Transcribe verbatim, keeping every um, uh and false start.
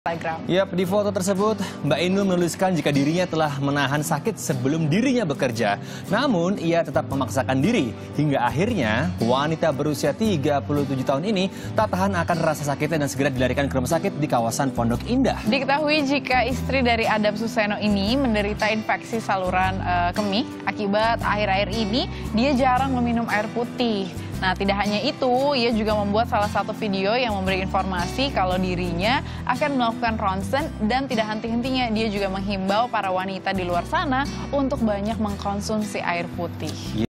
Instagram. Yap, di foto tersebut, Mbak Inul menuliskan jika dirinya telah menahan sakit sebelum dirinya bekerja. Namun, ia tetap memaksakan diri. Hingga akhirnya, wanita berusia tiga puluh tujuh tahun ini tak tahan akan rasa sakitnya dan segera dilarikan ke rumah sakit di kawasan Pondok Indah. Diketahui jika istri dari Adam Suseno ini menderita infeksi saluran uh, kemih. Akibat akhir-akhir ini, dia jarang meminum air putih. Nah, tidak hanya itu, ia juga membuat salah satu video yang memberi informasi kalau dirinya akan melakukan ronsen dan tidak henti-hentinya dia juga menghimbau para wanita di luar sana untuk banyak mengkonsumsi air putih.